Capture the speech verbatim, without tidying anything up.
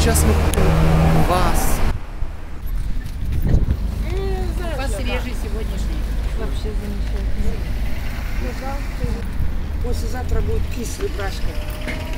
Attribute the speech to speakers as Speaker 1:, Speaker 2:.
Speaker 1: сейчас мы купим вас.
Speaker 2: Посвежий сегодняшний.
Speaker 3: Вообще замечательно.
Speaker 2: Послезавтра будет кислый брашка.